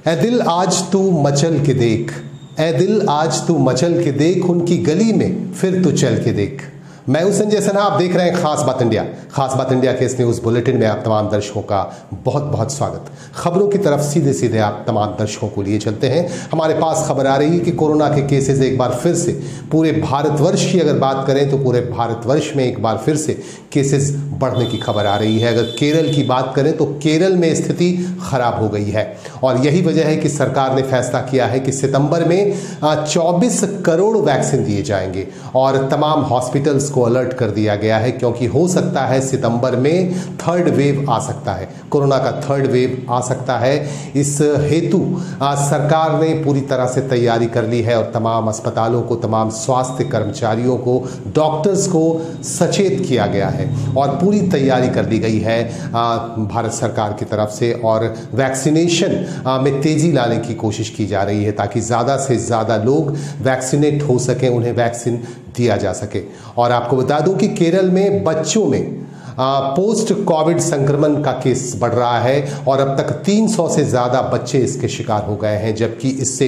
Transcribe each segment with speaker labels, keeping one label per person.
Speaker 1: ऐ दिल आज तू मचल के देख, ऐ दिल आज तू मचल के देख, उनकी गली में फिर तू चल के देख। मैं हूं संजय सिन्हा, आप देख रहे हैं खास बात इंडिया। खास बात इंडिया के इस न्यूज़ बुलेटिन में आप तमाम दर्शकों का बहुत बहुत स्वागत। खबरों की तरफ सीधे सीधे आप तमाम दर्शकों को लिए चलते हैं। हमारे पास खबर आ रही है कि कोरोना के केसेस एक बार फिर से पूरे भारतवर्ष की अगर बात करें तो पूरे भारतवर्ष में एक बार फिर से केसेस बढ़ने की खबर आ रही है। अगर केरल की बात करें तो केरल में स्थिति खराब हो गई है और यही वजह है कि सरकार ने फैसला किया है कि सितंबर में 24 करोड़ वैक्सीन दिए जाएंगे और तमाम हॉस्पिटल्स को अलर्ट कर दिया गया है, क्योंकि हो सकता है सितंबर में थर्ड वेव आ सकता है, कोरोना का थर्ड वेव आ सकता है। इस हेतु सरकार ने पूरी तरह से तैयारी कर ली है और तमाम अस्पतालों को, तमाम स्वास्थ्य कर्मचारियों को, डॉक्टर्स को सचेत किया गया है और पूरी तैयारी कर दी गई है भारत सरकार की तरफ से और वैक्सीनेशन में तेजी लाने की कोशिश की जा रही है ताकि ज़्यादा से ज़्यादा लोग वैक्सीनेट हो सकें, उन्हें वैक्सीन दिया जा सके। और आपको बता दूं कि केरल में बच्चों में पोस्ट कोविड संक्रमण का केस बढ़ रहा है और अब तक 300 से ज़्यादा बच्चे इसके शिकार हो गए हैं, जबकि इससे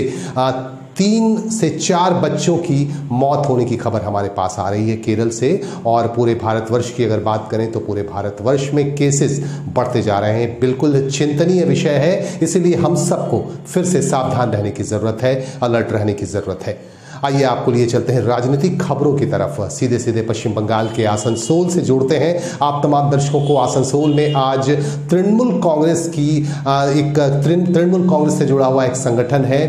Speaker 1: 3 से 4 बच्चों की मौत होने की खबर हमारे पास आ रही है केरल से। और पूरे भारतवर्ष की अगर बात करें तो पूरे भारतवर्ष में केसेस बढ़ते जा रहे हैं। बिल्कुल चिंतनीय विषय है, इसलिए हम सबको फिर से सावधान रहने की ज़रूरत है, अलर्ट रहने की ज़रूरत है। आइए आपको लिए चलते हैं राजनीतिक खबरों की तरफ। सीधे सीधे पश्चिम बंगाल के आसनसोल से जोड़ते हैं आप तमाम दर्शकों को। आसनसोल में आज तृणमूल कांग्रेस की तृणमूल कांग्रेस से जुड़ा हुआ एक संगठन है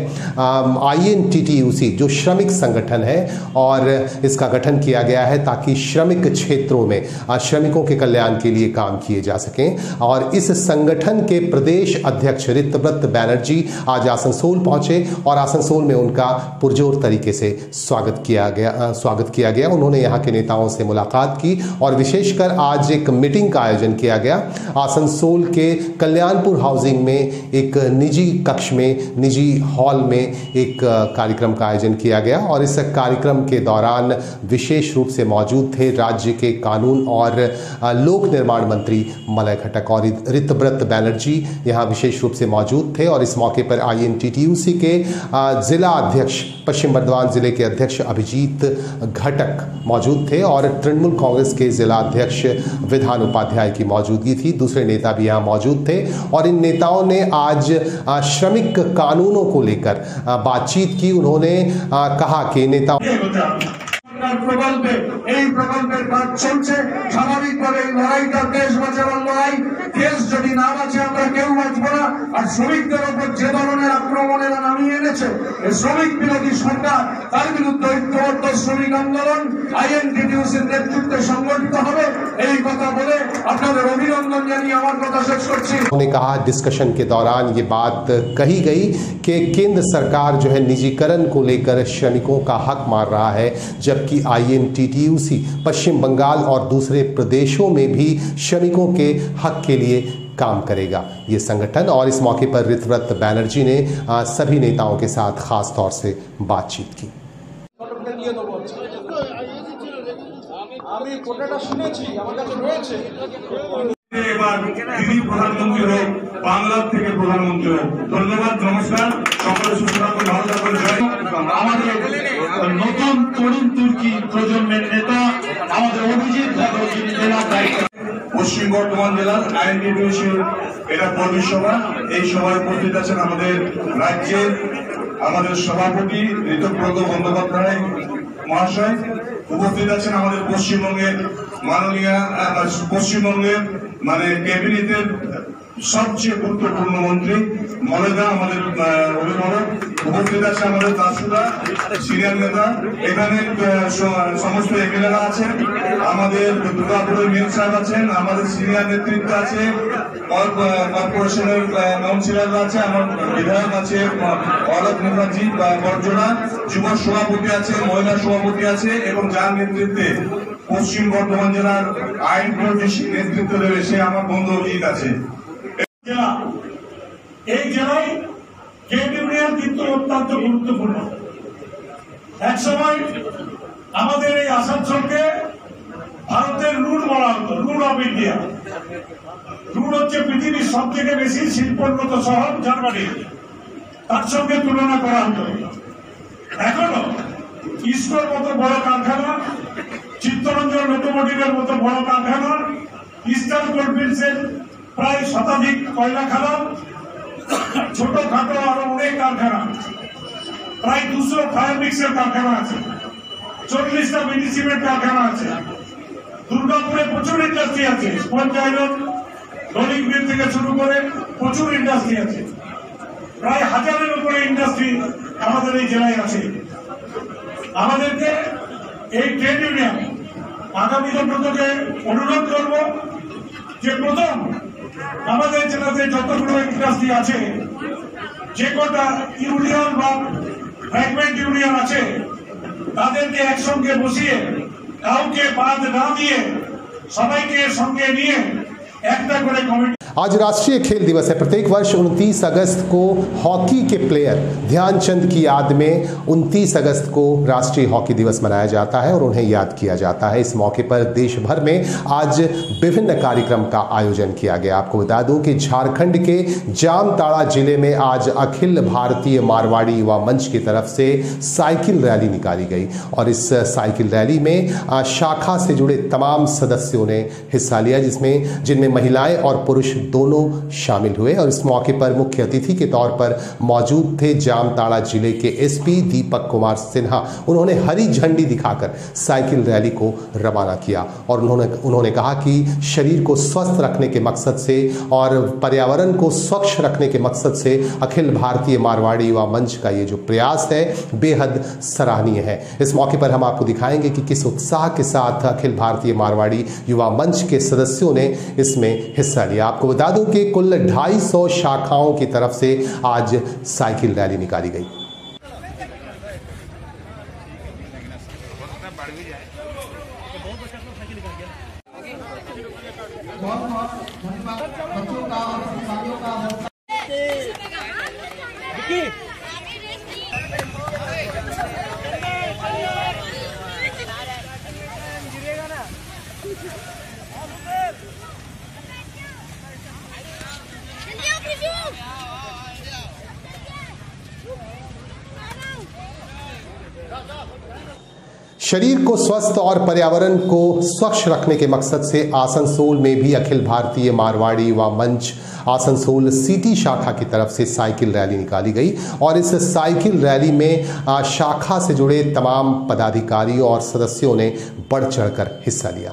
Speaker 1: INTTUC, जो श्रमिक संगठन है और इसका गठन किया गया है ताकि श्रमिक क्षेत्रों में श्रमिकों के कल्याण के लिए काम किए जा सकें। और इस संगठन के प्रदेश अध्यक्ष ऋतव्रत बैनर्जी आज आसनसोल पहुंचे और आसनसोल में उनका पुरजोर तरीके से स्वागत किया गया। उन्होंने यहां के नेताओं से मुलाकात की और विशेषकर आज एक मीटिंग का आयोजन किया गया। आसनसोल के कल्याणपुर हाउसिंग में एक निजी कक्ष में, निजी हॉल में एक कार्यक्रम का आयोजन किया गया और इस कार्यक्रम के दौरान विशेष रूप से मौजूद थे राज्य के कानून और लोक निर्माण मंत्री मलय घटक और ऋतव्रत बैनर्जी यहां विशेष रूप से मौजूद थे। और इस मौके पर INTTUC के जिला अध्यक्ष, पश्चिम बर्धमान जिले के अध्यक्ष अभिजीत घटक मौजूद थे और तृणमूल कांग्रेस के जिला अध्यक्ष विधान उपाध्याय की मौजूदगी थी। दूसरे नेता भी यहां मौजूद थे और इन नेताओं ने आज श्रमिक कानूनों को लेकर बातचीत की। उन्होंने कहा कि नेताओं
Speaker 2: প্রকল্পে এই প্রকল্পের কাজ চলছে। স্বাভাবিকভাবে এই লড়াইটা দেশ বাঁচানোর লড়াই, দেশ যদি না বাঁচে আমরা কেউ বাঁচব না। আর শ্রমিকদের উপর যে ধরনের আক্রমণেরা নামিয়ে এনেছে এই শ্রমিক বিরোধী সরকার, তার বিরুদ্ধে ঐক্যবদ্ধ শ্রমিক আন্দোলন INTTUC-র নেতৃত্বে সংগঠিত হবে। এই কথা বলে আপনাদের অভিনন্দন জানিয়ে আমার কথা শেষ করছি।
Speaker 1: उन्होंने कहा डिस्कशन के दौरान ये बात कही गई कि केंद्र सरकार जो है निजीकरण को लेकर श्रमिकों का हक मार रहा है, जबकि INTTUC पश्चिम बंगाल और दूसरे प्रदेशों में भी श्रमिकों के हक के लिए काम करेगा ये संगठन। और इस मौके पर ऋतव्रत बैनर्जी ने सभी नेताओं के साथ खास तौर से बातचीत की।
Speaker 2: প্রধানমন্ত্রী হোক, বাংলার থেকে প্রধানমন্ত্রী হোক। ধন্যবাদ, নমস্কার, সকলে সুস্থ থাকুন, ভালো থাকুন। আমাদের নতুন তরুণ তুর্কি প্রজন্মের নেতা আমাদের অভিজিৎ ঘটক, যিনি জেলার দায়িত্ব। পশ্চিম বর্ধমান জেলার INTTUC এটা পরিসভা। এই সভায় উপস্থিত আছেন আমাদের রাজ্যের আমাদের সভাপতি ঋতব্রত বন্দ্যোপাধ্যায় মহাশয়, উপস্থিত আছেন আমাদের পশ্চিমবঙ্গের মাননীয় পশ্চিমবঙ্গের ক্যাবিনেটের সবচেয়ে গুরুত্বপূর্ণ মন্ত্রী মলয়দা, আমাদের অভিভাবক, উপস্থিত আছে আমাদের দাসুদা সিনিয়র নেতা, এখানে সমস্ত এমএলএরা আছেন, আমাদের দুর্গাপুরের মেয়র সাহেব আছেন, আমাদের সিনিয়র নেতৃত্ব আছে, কর্পোরেশনের কাউন্সিলররা আছে, আমার বিধায়ক আছে অলোক মুখার্জি বর্জনা, যুব সভাপতি আছে, মহিলা সভাপতি আছে এবং যার নেতৃত্বে পশ্চিম বর্ধমান জেলার আইন প্রতিষ্ঠা নেতৃত্ব দেবে সে আমার বন্ধু অভিজিৎ আছে। এই জেলায় ট্রেড ইউনিয়ন কিন্তু অত্যন্ত গুরুত্বপূর্ণ। এক সময় আমাদের এই আসানসোলকে ভারতের রুট বলা হতো, রুট অফ ইন্ডিয়া। রুট হচ্ছে পৃথিবীর সব থেকে বেশি শিল্পোন্নত শহর জার্মানি। তার সঙ্গে তুলনা করা হতো। এখনো ইস্কোর মতো বড় কারখানা, চিত্তরঞ্জন লোকোমোটিভের মতো বড় কারখানা, ইস্টার্ন কোল্ডফিল্ডসের প্রায় শতাধিক কয়লা খাদান, ছোটখাটো আরো অনেক কারখানা, প্রায় 200 ফায়ার মিক্সের কারখানা আছে, 40টা মিনি সিমেন্ট কারখানা আছে। দুর্গাপুরে প্রচুর ইন্ডাস্ট্রি আছে, স্পঞ্জ আয়রন, রোলিং মিল থেকে শুরু করে প্রচুর ইন্ডাস্ট্রি আছে। প্রায় 1000-এর উপরে ইন্ডাস্ট্রি আমাদের এই জেলায় আছে। আমাদেরকে এই ট্রেড ইউনিয়ন আগামী দিনগুলোতে অনুরোধ করব যে প্রথম আমাদের জেলাতে যতগুলো ইন্ডাস্ট্রি আছে, যে কটা ইউনিয়ন বা ফ্র্যাগমেন্ট ইউনিয়ন আছে, তাদেরকে একসঙ্গে বসিয়ে কাউকে বাদ না দিয়ে সবাইকে সঙ্গে নিয়ে একটা করে কমিটি।
Speaker 1: आज राष्ट्रीय खेल दिवस है। प्रत्येक वर्ष 29 अगस्त को हॉकी के प्लेयर ध्यानचंद की याद में 29 अगस्त को राष्ट्रीय हॉकी दिवस मनाया जाता है और उन्हें याद किया जाता है। इस मौके पर देश भर में आज विभिन्न कार्यक्रम का आयोजन किया गया। आपको बता दूं कि झारखंड के जामताड़ा जिले में आज अखिल भारतीय मारवाड़ी युवा मंच की तरफ से साइकिल रैली निकाली गई और इस साइकिल रैली में शाखा से जुड़े तमाम सदस्यों ने हिस्सा लिया, जिनमें महिलाएं और पुरुष दोनों शामिल हुए। और इस मौके पर मुख्य अतिथि के तौर पर मौजूद थे जामताड़ा जिले के एसपी दीपक कुमार सिन्हा। उन्होंने हरी झंडी दिखाकर साइकिल रैली को रवाना किया और उन्होंने कहा कि शरीर को स्वस्थ रखने के मकसद से और पर्यावरण को स्वच्छ रखने के मकसद से अखिल भारतीय मारवाड़ी युवा मंच का ये जो प्रयास है बेहद सराहनीय है। इस मौके पर हम आपको दिखाएंगे कि किस उत्साह के साथ अखिल भारतीय मारवाड़ी युवा मंच के सदस्यों ने इसमें हिस्सा लिया। आपको बता दूं कि कुल 250 शाखाओं की तरफ से आज साइकिल रैली निकाली गई। शरीर को स्वस्थ और पर्यावरण को स्वच्छ रखने के मकसद से आसनसोल में भी अखिल भारतीय मारवाड़ी युवा मंच आसनसोल सिटी शाखा की तरफ से साइकिल रैली निकाली गई और इस साइकिल रैली में शाखा से जुड़े तमाम पदाधिकारियों और सदस्यों ने बढ़ चढ़कर हिस्सा लिया।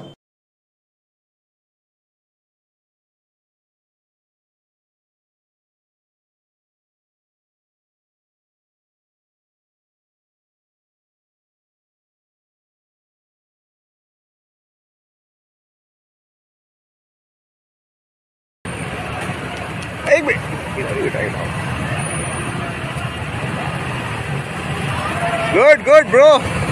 Speaker 3: एक मिनट गुड ब्रो।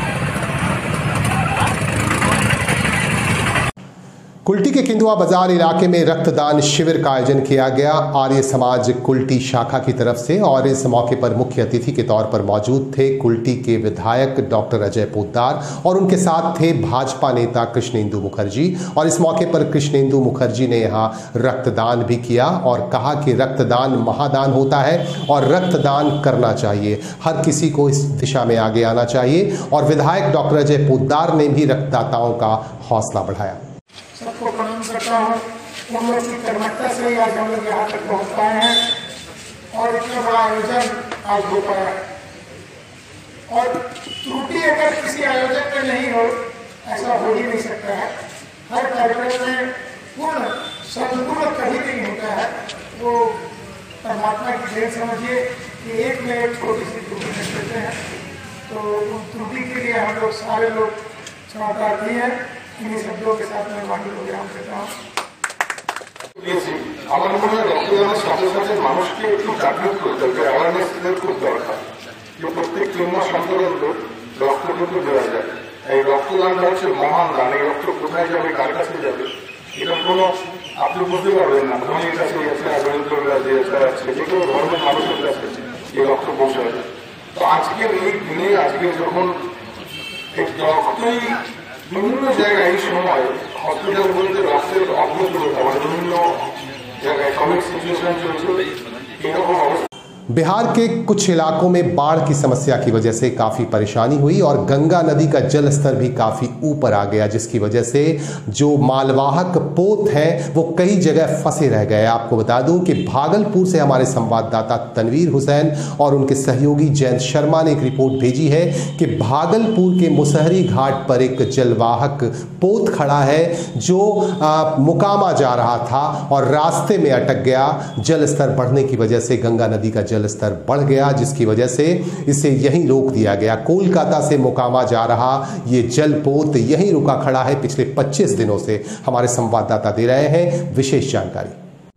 Speaker 1: कुल्टी के किंदुआ बाजार इलाके में रक्तदान शिविर का आयोजन किया गया आर्य समाज कुल्टी शाखा की तरफ से और इस मौके पर मुख्य अतिथि के तौर पर मौजूद थे कुल्टी के विधायक डॉक्टर अजय पोद्दार और उनके साथ थे भाजपा नेता कृष्णेंदु मुखर्जी। और इस मौके पर कृष्णेंदु मुखर्जी ने यहाँ रक्तदान भी किया और कहा कि रक्तदान महादान होता है और रक्तदान करना चाहिए, हर किसी को इस दिशा में आगे आना चाहिए। और विधायक डॉक्टर अजय पोद्दार ने भी रक्तदाताओं का हौसला बढ़ाया।
Speaker 4: सबको प्रणाम करता हूँ। उन लोग की कर्मठता से ही आज हम लोग यहाँ तक पहुँच पाए हैं और इतना बड़ा आयोजन आज हो पाया। और त्रुटि अगर किसी आयोजन में नहीं हो, ऐसा हो ही नहीं सकता है। हर कार्यक्रम में पूर्ण संतुलन कभी नहीं होता है। वो परमात्मा की देन समझिए कि एक में एक छोटी सी त्रुटि कर देते हैं, तो उन त्रुटि के लिए हम लोग सारे लोग क्षमा प्रार्थी हैं। इन्हीं शब्दों के साथ मैं वाणी को विराम देता हूँ।
Speaker 5: আমার মনে হয় রক্তদানের সাথে সাথে মানুষকে একটু জাগ্রত করতে হবে, অ্যাওয়ারনেস খুব দরকার যে প্রত্যেক 3 মাস অন্তর রক্ত কিন্তু দেওয়া যায়। এই রক্তদানটা হচ্ছে মহান দান। এই রক্ত কোথায় যাবে, কার কাছে যাবে, এটা কোনো আপনি বুঝতে পারবেন না। ধনীর কাছে গেছে, দরিদ্রের কাছে আছে, যে কোনো ধর্মের মানুষের কাছে এই রক্ত পৌঁছাবে। তো আজকের এই দিনে আজকে যখন এই রক্তই বিভিন্ন জায়গায় এই সময় হসপিটাল বলতে রক্তের অগ্রগতি, আবার বিভিন্ন জায়গায় কমিক সিচুয়েশন চলছে, এরকম অবস্থা
Speaker 1: बिहार के कुछ इलाकों में बाढ़ की समस्या की वजह से काफी परेशानी हुई और गंगा नदी का जल स्तर भी काफी ऊपर आ गया, जिसकी वजह से जो मालवाहक पोत हैं वो कई जगह फंसे रह गए। आपको बता दूं कि भागलपुर से हमारे संवाददाता तनवीर हुसैन और उनके सहयोगी जयंत शर्मा ने एक रिपोर्ट भेजी है कि भागलपुर के मुसहरी घाट पर एक जलवाहक पोत खड़ा है जो मोकामा जा रहा था और रास्ते में अटक गया। जल स्तर बढ़ने की वजह से गंगा नदी का जल स्तर बढ़ गया, जिसकी वजह से इसे यहीं रोक दिया गया। कोलकाता से मोकामा जा रहा ये जलपोत यहीं रुका खड़ा है पिछले 25 दिनों से। हमारे संवाददाता दे रहे हैं विशेष जानकारी।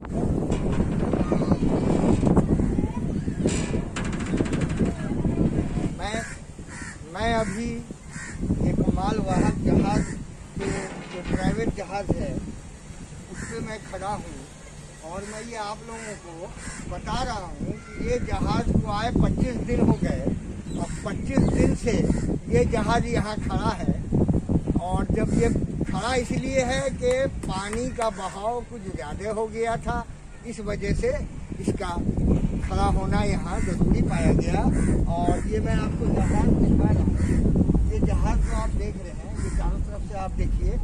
Speaker 6: मैं अभी एक मालवाहक जहाज के जो प्राइवेट जहाज है उस पर मैं खड़ा हूँ और मैं ये आप लोगों को बता रहा हूँ कि ये जहाज को आए 25 दिन हो गए और 25 दिन से ये जहाज यहाँ खड़ा है। और जब ये खड़ा इसलिए है कि पानी का बहाव कुछ ज़्यादा हो गया था, इस वजह से इसका खड़ा होना यहाँ ज़रूरी पाया गया। और ये मैं आपको जहाज दिखा रहा हूँ, ये जहाज को आप देख रहे हैं, ये चारों तरफ से आप देखिए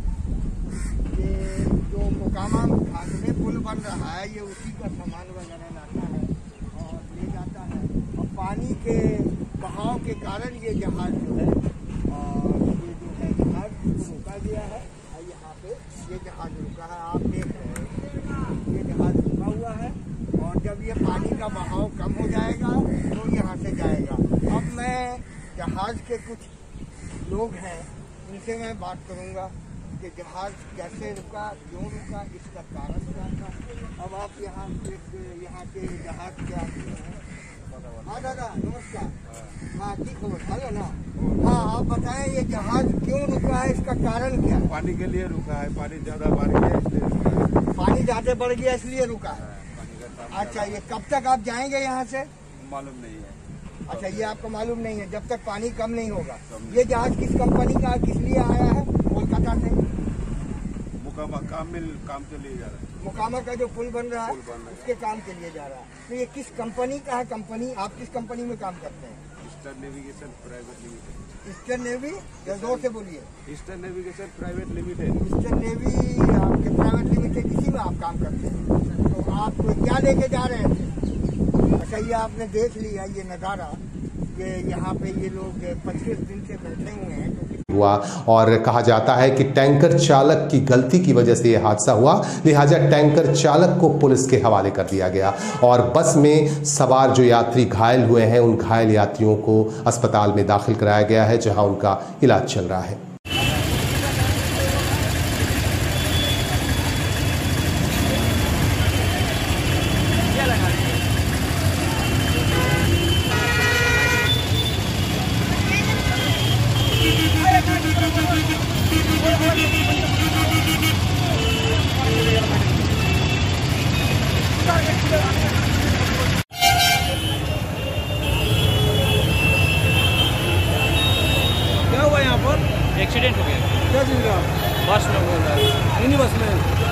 Speaker 6: कि जो मोकामा घाट में पुल बन रहा है ये उसी का सामान वगैरह लाता है और ले जाता है। और पानी के बहाव के कारण ये जहाज जो है और ये जो है जहाज को रुका गया है और यहाँ पे ये जहाज रुका है, आप देख रहे हैं ये जहाज रुका हुआ है। और जब ये पानी का बहाव कम हो जाएगा तो यहाँ से जाएगा। अब मैं जहाज के कुछ लोग हैं उनसे मैं बात करूँगा कि जहाज कैसे रुका, क्यों रुका, इसका कारण क्या था। अब आप यहाँ के जहाज के आदमी हैं। हाँ दादा नमस्कार। हाँ ठीक खबर, हेलो ना। हाँ आप बताएं ये जहाज क्यों रुका है, इसका कारण क्या है?
Speaker 3: पानी के लिए रुका है, पानी ज्यादा बढ़ गया इसलिए।
Speaker 6: पानी ज्यादा बढ़ गया इसलिए रुका है। अच्छा ये कब तक आप जाएंगे यहाँ से?
Speaker 3: मालूम नहीं है।
Speaker 6: अच्छा ये आपको मालूम नहीं है, जब तक पानी कम नहीं होगा। ये जहाज किस कंपनी का किस लिए आया है? कोलकाता से
Speaker 3: मोकामा काम के लिए जा रहा है।
Speaker 6: मोकामा का जो पुल बन रहा है उसके काम के लिए जा रहा है। तो ये किस कंपनी का है? कंपनी आप किस कंपनी में काम करते हैं?
Speaker 3: Eastern navigation private limited.
Speaker 6: Eastern navy, या जोर से बोलिए।
Speaker 3: Eastern navigation private limited.
Speaker 6: Eastern navy आपके प्राइवेट लिमिटेड, इसी में आप काम करते हैं। तो आप क्या लेके जा रहे थे? अच्छा ये आपने देख लिया ये नज़ारा कि यहाँ पे ये लोग 25 दिन से बैठे हुए हैं
Speaker 1: हुआ और कहा जाता है कि टैंकर चालक की गलती की वजह से यह हादसा हुआ, लिहाजा टैंकर चालक को पुलिस के हवाले कर दिया गया और बस में सवार जो यात्री घायल हुए हैं उन घायल यात्रियों को अस्पताल में दाखिल कराया गया है, जहां उनका इलाज चल रहा है।
Speaker 7: क्या हुआ यहाँ पर? एक्सीडेंट हो गया।
Speaker 6: क्या चीज़ का?
Speaker 7: बस में बोल रहा है,
Speaker 6: मिनी बस में।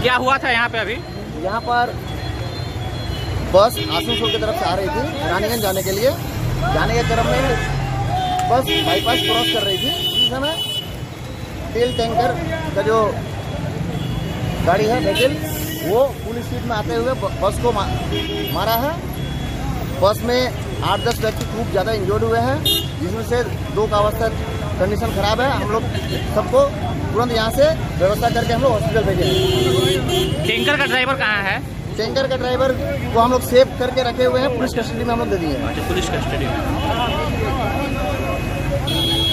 Speaker 7: क्या हुआ था यहाँ पे अभी?
Speaker 6: यहाँ पर बस आसनसोल की तरफ से आ रही थी रानीगंज जाने के लिए। जाने के क्रम में बस बाईपास क्रॉस कर रही थी। उसी समय तेल टैंकर का जो गाड़ी है व्हीकल, वो फुल स्पीड में आते हुए बस को मारा है। बस में 8-10 व्यक्ति खूब ज़्यादा इंजर्ड हुए हैं, जिसमें से 2 का अवस्था कंडीशन खराब है। हम लोग सबको तुरंत यहाँ से व्यवस्था करके हम लोग हॉस्पिटल भेजे हैं।
Speaker 7: टैंकर का ड्राइवर कहाँ है?
Speaker 6: टैंकर का ड्राइवर को हम लोग सेव करके रखे हुए हैं, पुलिस कस्टडी में हम लोग दे दिए हैं।
Speaker 7: अच्छा, पुलिस कस्टडी में।